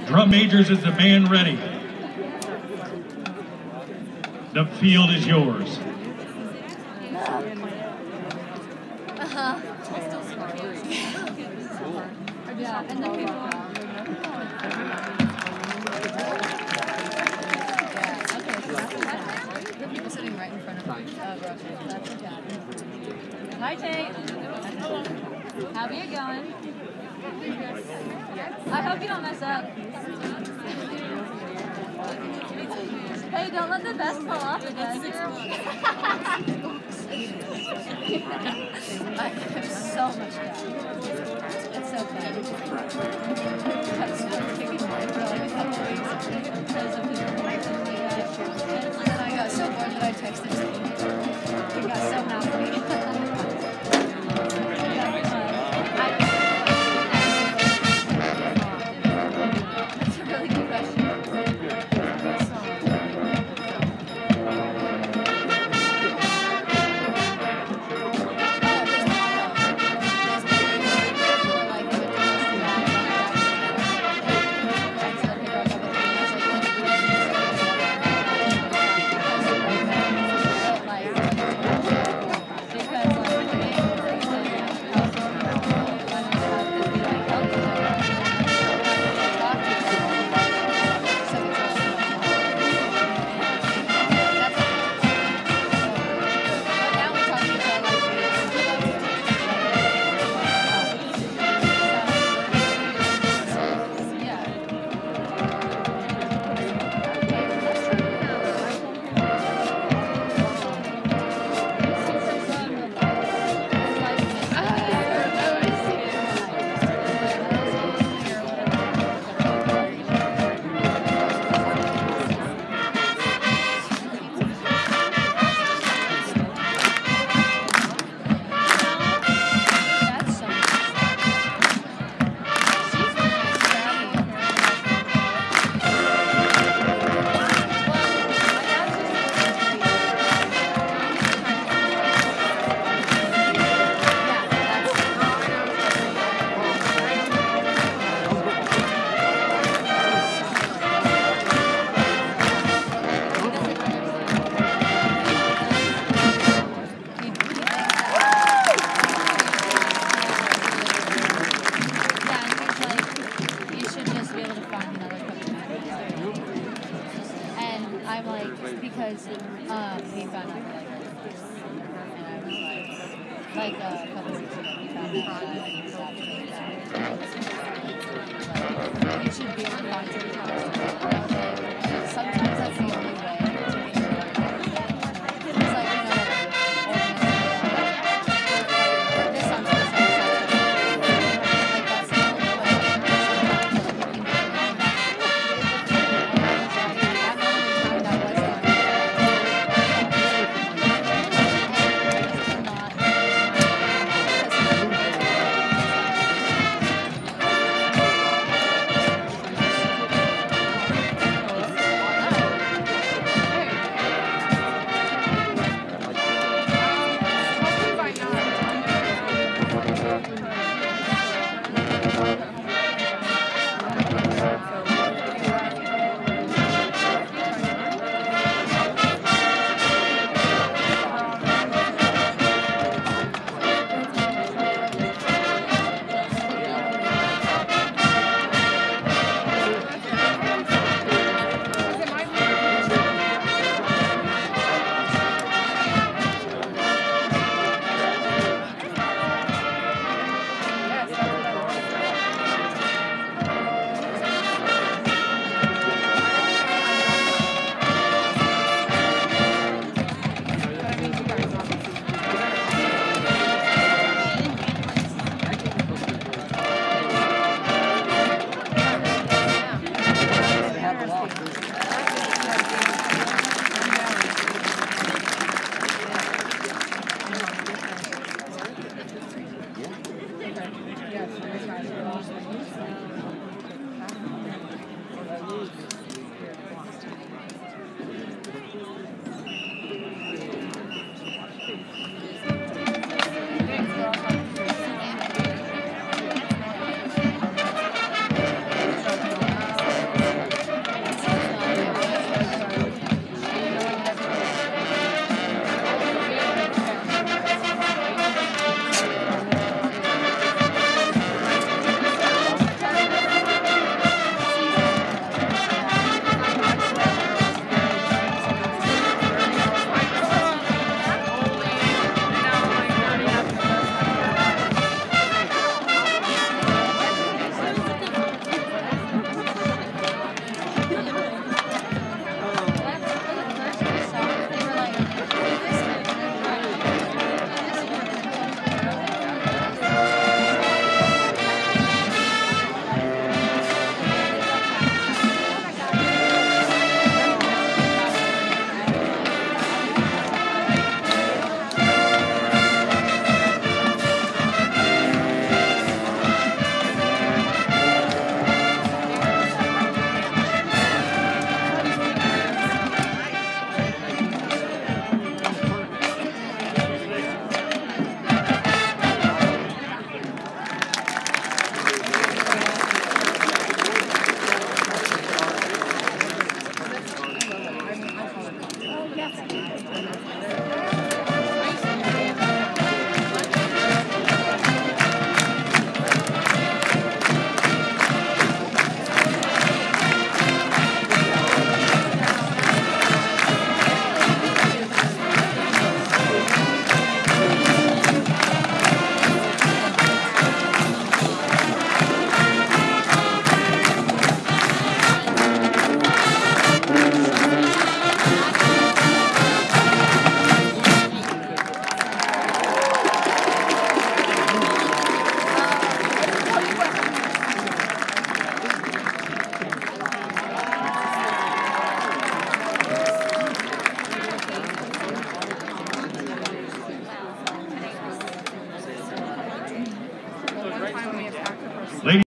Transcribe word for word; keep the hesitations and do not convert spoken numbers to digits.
Drum majors, is the band ready? The field is yours. Uh-huh. Yeah, and then people... Yeah, okay, so that's a dad. The people sitting right in front of me. Oh, gross. That's a dad. Hi, Tate. How are you going? I hope you don't mess up. Hey, don't let the vest fall off again. I have so much doubt. It's so bad. I was kicking mine for like a couple weeks because of his reason. And then I got so bored that I texted him. He got so happy. That's a really good question. Ladies